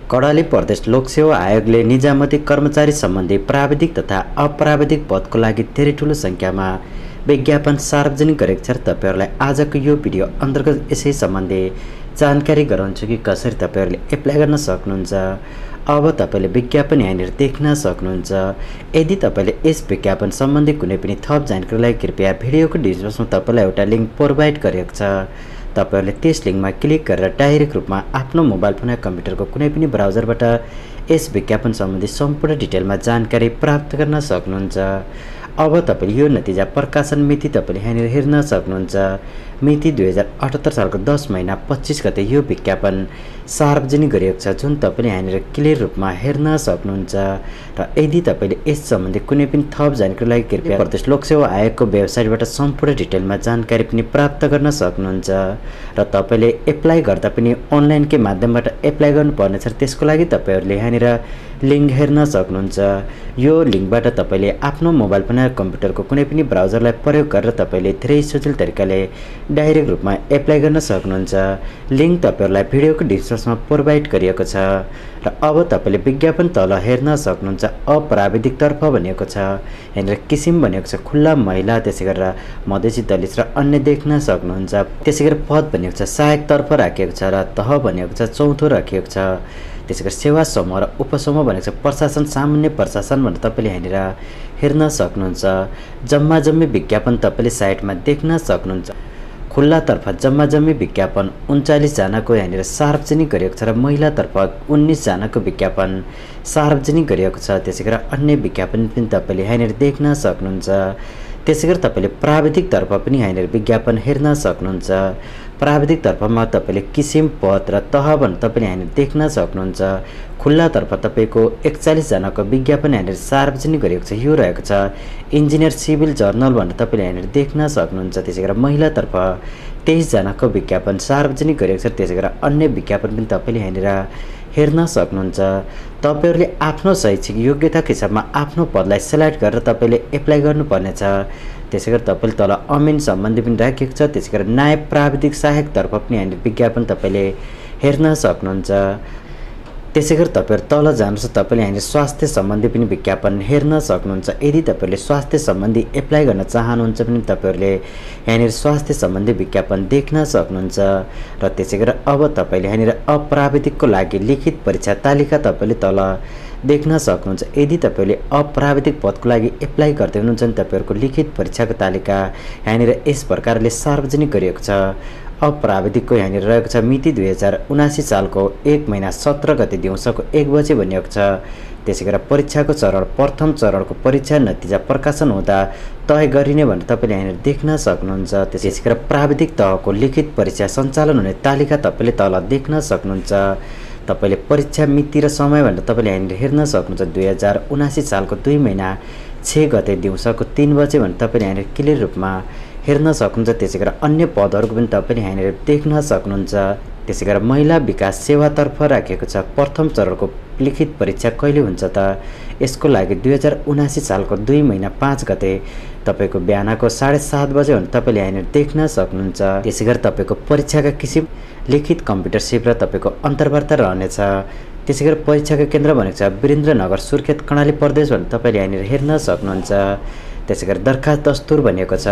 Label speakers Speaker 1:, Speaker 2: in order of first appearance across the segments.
Speaker 1: कर्णाली प्रदेश लोकसेवा आयोगले निजामती कर्मचारी सम्बन्धी प्राविधिक तथा अप्राविधिक पदको लागि धेरै ठूलो संख्यामा विज्ञापन सार्वजनिक गरेको छ। तपाईहरुलाई आजको यो भिडियो अन्तर्गत यसै सम्बन्धी जानकारी गराउँछु कि कसरी तपाईहरुले एप्लाई गर्न सक्नुहुन्छ। अब तपाईले विज्ञापन यहाँनिर देख्न सक्नुहुन्छ। यदि तपाईले यस विज्ञापन सम्बन्धी कुनै पनि थप जानकारीको लागि कृपया भिडियोको डिस्क्रिप्सनमा तपाईलाई एउटा लिंक प्रोभाइड गरिएको छ। तपाईहरुले त्यस लिंकमा क्लिक गरेर डाइरेक्ट रूपमा आफ्नो मोबाइल फोन वा कम्प्युटरको कुनै पनि ब्राउजरबाट यस विज्ञापन सम्बन्धी सम्पूर्ण डिटेलमा जानकारी प्राप्त गर्न सक्नुहुन्छ। अब तपाईले यो नतिजा प्रकाशन मिति तपाईले यहाँनिर हेर्न सक्नुहुन्छ। मिति 2078 सालको 10 महिना 25 गते यो विज्ञापन सार्वजनिक गरिएको छ, जुन तपाईले यहाँनिर क्लियर रूपमा हेर्न सक्नुहुन्छ। र यदि तपाईले यस सम्बन्धी कुनै पनि थप जानकारीको लागि कृपया प्रदेश लोकसेवा आयोगको वेबसाइटबाट सम्पूर्ण डिटेलमा जानकारी पनि प्राप्त गर्न सक्नुहुन्छ। र तपाईले एप्लाई गर्दा पनि अनलाइनकै माध्यमबाट एप्लाई गर्नुपर्नेछ। त्यसको लागि तपाईहरुले यहाँनिर लिंक हेर्न सक्नुहुन्छ। यो लिंकबाट तपाईले आफ्नो मोबाइल फोन वा कम्प्युटरको कुनै पनि ब्राउजरलाई प्रयोग गरेर तपाईले धेरै सजिलो तरिकाले डाइरेक्ट रूपमा एप्लाई गर्न सक्नुहुन्छ। लिंक तपाईहरुलाई भिडियोको डिस्क्रिप्सनमा प्रोभाइड गरिएको छ। र अब तपाईले विज्ञापन तल हेर्न सक्नुहुन्छ। अप्राविधिक तर्फ भनेको छ, यहाँनिर किसिम भनेको छ खुल्ला महिला, त्यसै गरेर मधेसी दलित र अन्य देख्न सक्नुहुन्छ। त्यसै गरी पद भनेको छ सहायक तर्फ राखिएको छ र तह भनेको छ चौथो राखिएको छ। त्यसै गरी सेवा समूह र उपसमूह भनेको छ प्रशासन, सामान्य प्रशासन भनेर तपाईले यहाँनिर हेर्न सक्नुहुन्छ। जम्मा जम्मी विज्ञापन तपाईले साइटमा देख्न सक्नुहुन्छ। खुल्ला तर्फ जम्मा जम्मी विज्ञापन 39 जनाको यहाँनिर सार्वजनिक गरिएको छ र महिला तर्फ 19 जनाको विज्ञापन सार्वजनिक गरिएको छ। त्यसै गरी अन्य विज्ञापन पनि तपाईले यहाँनिर देख्न सक्नुहुन्छ। त्यसै गरी तपाईले प्राविधिक तर्फ पनि यहाँनिर विज्ञापन हेर्न सक्नुहुन्छ। प्राविधिक तर्फमा तपाईले किसिम, पद र तह भनेर तपाईले यहाँनिर देख्न सक्नुहुन्छ। खुल्ला तर्फ तपाईको 41 जनाको विज्ञापन यहाँनिर सार्वजनिक गरिएको छ, यो रहेको छ इन्जिनियर सिभिल जर्नल भनेर तपाईले यहाँनिर देख्न सक्नुहुन्छ। त्यसै गरी महिला तर्फ 23 जनाको विज्ञापन सार्वजनिक गरिएको छ। त्यसै गरी अन्य विज्ञापन पनि तपाईले यहाँनिर हेर्न सक्नुहुन्छ। तपाईहरुले आफ्नो शैक्षिक योग्यताको हिसाबमा आफ्नो पदलाई सिलेक्ट गरेर तपाईले एप्लाई गर्नुपर्नेछ। त्यसै गरी तपाईले तल अमिन सम्बन्धी पनि राखिएको छ। त्यसै गरी नायब प्राविधिक सहायक तर्फ पनि यहाँनिर विज्ञापन तपाईले हेर्न सक्नुहुन्छ। त्यसै गरी तपाईहरु तल जानुहोस्, तपाईले यहाँनिर स्वास्थ्य सम्बन्धी पनि विज्ञापन हेर्न सक्नुहुन्छ। यदि तपाईहरुले स्वास्थ्य सम्बन्धी एप्लाई गर्न चाहनुहुन्छ भने तपाईहरुले यहाँनिर स्वास्थ्य सम्बन्धी विज्ञापन देख्न सक्नुहुन्छ। र त्यसै गरी अब तपाईले यहाँनिर अप्राविधिकको लागि लिखित परीक्षा तालिका तपाईले तल देख्न सक्नुहुन्छ। यदि तपाईले अप्राविधिक पदको लागि एप्लाई गर्दै हुनुहुन्छ भने तपाईहरुको लिखित परीक्षाको तालिका यहाँनिर यस प्रकारले सार्वजनिक गरिएको छ। अप्राविधिकको यहाँनिर रहेको छ मिति 2079 सालको 1 महिना 17 गते दिउँसोको 1 बजे भनिएको छ। त्यसै गरी परीक्षाको चरण प्रथम चरणको परीक्षा नतिजा प्रकाशन हुँदा तय गरिने भनेर तपाईले यहाँनिर देख्न सक्नुहुन्छ। त्यसै गरी प्राविधिक तहको लिखित परीक्षा सञ्चालन हुने तालिका तपाईले तल देख्न सक्नुहुन्छ। तपाईले परीक्षा मिति र समय भनेर तपाईले यहाँनिर हेर्न सक्नुहुन्छ। 2079 सालको 2 महिना 6 गते दिउँसोको 3 बजे भनेर तपाईले यहाँनिर क्लियर रूपमा हेर्न सक्नुहुन्छ। त्यसै गरी अन्य पदहरुको पनि तपाईले यहाँनिर देख्न सक्नुहुन्छ। त्यसै गरी महिला विकास सेवातर्फ राखिएको छ। प्रथम चरणको लिखित परीक्षा कहिले हुन्छ त? यसको लागि 2079 सालको 2 महिना 5 गते तपाईको बिहानको 7:30 बजे भने तपाईले यहाँनिर देख्न सक्नुहुन्छ। त्यसै गरी तपाईको परीक्षाका किसिम लिखित कम्प्युटर सिप र तपाईको अन्तर्वार्ता रहनेछ। त्यसै गरी परीक्षाको केन्द्र भनेको छ वीरेन्द्रनगर सुर्खेत कर्णाली प्रदेश भनेर तपाईले यहाँनिर हेर्न सक्नुहुन्छ। त्यसै गरी दरखास्त दस्तुर भनेको छ।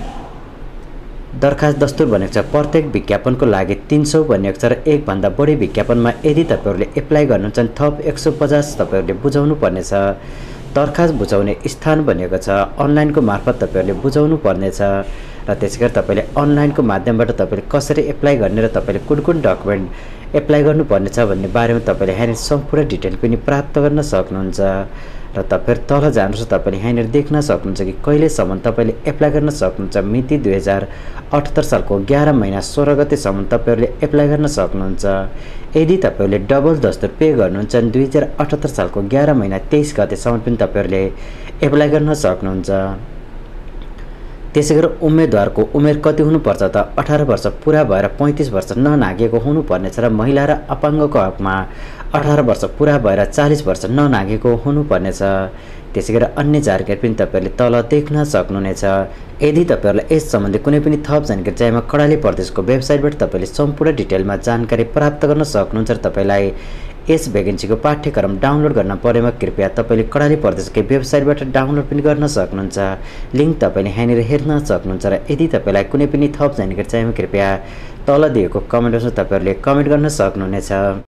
Speaker 1: दरखास्त दस्तुर भनेको छ प्रत्येक विज्ञापनको लागि 300 भनेको छ र एक भन्दा बढी विज्ञापनमा यदि तपाईहरुले एप्लाई गर्नुहुन्छ भने थप 150 तपाईहरुले बुझाउनु पर्नेछ। दरखास्त बुझाउने स्थान भनेको छ अनलाइनको मार्फत तपाईहरुले बुझाउनु पर्नेछ। र त्यसै गरी तपाईले अनलाइनको माध्यमबाट तपाईले कसरी एप्लाई गर्ने र तपाईले कुन कुन डकुमेन्ट एप्लाई गर्नुपर्नेछ भन्ने बारेमा तपाईले यहाँनिर सम्पूर्ण डिटेल पनि प्राप्त गर्न सक्नुहुन्छ। र तपाईहरु तल जानुहोस्, तपाईले यहाँनिर देख्न सक्नुहुन्छ कि कहिलेसम्म तपाईले एप्लाई गर्न सक्नुहुन्छ। मिति 2078 सालको 11 महिना 16 गतेसम्म तपाईहरुले एप्लाई गर्न सक्नुहुन्छ। यदि तपाईहरुले डबल दस्तुर पे गर्नुहुन्छ भने 2078 सालको 11 महिना 23 गतेसम्म पनि तपाईहरुले एप्लाई गर्न सक्नुहुन्छ। त्यसै गरी उम्मेदवारको उमेर कति हुनुपर्छ त? 18 वर्ष पुरा भएर 35 वर्ष ननागेको हुनुपर्नेछ र महिला र अपाङ्गको हकमा 18 वर्ष पुरा भएर 40 वर्ष ननागेको हुनुपर्नेछ। त्यसै गरी अन्य जानकारी पनि तपाईँहरूले तल देख्न सक्नुहुनेछ। यदि तपाईँहरूलाई यस सम्बन्धी कुनै पनि थप जानकारी चाहिएमा कर्णाली प्रदेशको वेबसाइटबाट तपाईँले सम्पूर्ण डिटेलमा जानकारी प्राप्त गर्न सक्नुहुन्छ र तपाईँलाई यस भ्याकेन्सीको पाठ्यक्रम डाउनलोड गर्न परेमा कृपया तपाईँले कर्णाली प्रदेशकै वेबसाइटबाट डाउनलोड पनि गर्न सक्नुहुन्छ। लिङ्क तपाईँले यहाँनिर हेर्न सक्नुहुन्छ र यदि तपाईँलाई कुनै पनि थप जानकारी चाहिएमा कृपया तल दिएको कमेन्ट बक्समा तपाईँहरूले कमेन्ट गर्न सक्नुहुनेछ।